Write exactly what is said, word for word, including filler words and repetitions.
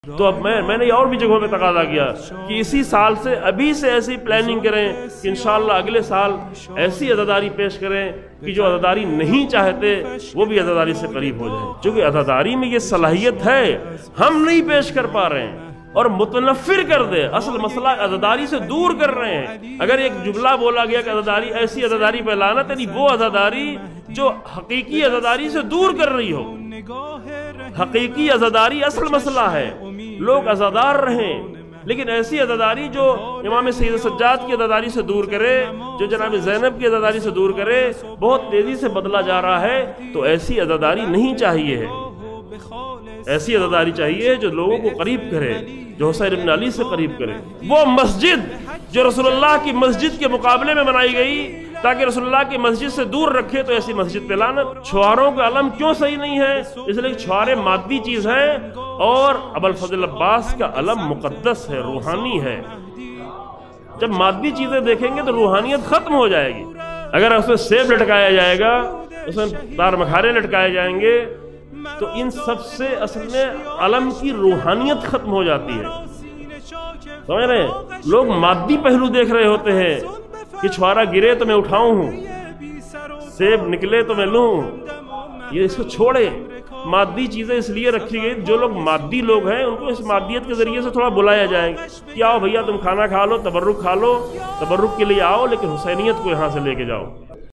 تو اب میں میں نے اور بھی جگہوں پہ تقاضا کیا کہ اسی سال سے ابھی سے ایسی پلاننگ کریں کہ انشاءاللہ اگلے سال ایسی عزاداری پیش کریں کہ جو عزاداری نہیں چاہتے وہ بھی عزاداری سے قریب ہو جائیں، چونکہ عزاداری میں یہ صلاحیت ہے، ہم نہیں پیش کر پا رہے ہیں اور متنفر کر دے۔ اصل مسئلہ عزاداری سے دور کر رہے ہیں۔ اگر ایک جملہ بولا گیا کہ عزاداری ایسی عزاداری پہ لعنت، یعنی وہ عزاداری جو حقیقی عزاداری سے دور کر رہی ہو۔ حقیقی عزاداری اصل مسئلہ ہے، لوگ عزادار رہیں، لیکن ایسی عزاداری جو امام سید سجاد کی عزاداری سے دور کرے، جو جناب زینب کی عزاداری سے دور کرے، بہت تیزی سے بدلا جا رہا ہے، تو ایسی عزاداری نہیں چاہیے ہے۔ ایسی عزاداری چاہیے جو لوگوں کو قریب کرے، جو حسین ابن علی سے قریب کرے۔ وہ مسجد جو رسول اللہ کی مسجد کے مقابلے میں بنائی گئی تاکہ رسول اللہ کی مسجد سے دور رکھے، تو ایسی مسجد پہ لعنت۔ چھواروں کا علم کیوں صحیح نہیں ہے؟ اس لیے چھوارے مادی چیز ہے اور ابوالفضل عباس کا علم مقدس ہے، روحانی ہے۔ جب مادی چیزیں دیکھیں گے تو روحانیت ختم ہو جائے گی۔ اگر اس میں سیب لٹکایا جائے گا، اس میں دار مکھارے لٹکائے جائیں گے، تو ان سب سے اصل میں علم کی روحانیت ختم ہو جاتی ہے۔ سمجھ رہے ہیں؟ لوگ مادی پہلو دیکھ رہے ہوتے ہیں کہ چھوارا گرے تو میں اٹھاؤں ہوں، سیب نکلے تو میں لوں، یہ اس کو چھوڑے۔ مادی چیزیں اس لیے رکھی گئی، جو لوگ مادی لوگ ہیں ان کو اس مادیت کے ذریعے سے تھوڑا بلایا جائے گا کہ آؤ بھیا تم کھانا کھا لو، تبرک کھا لو، تبرک کے لیے آؤ، لیکن حسینیت کو یہاں سے لے کے جاؤ۔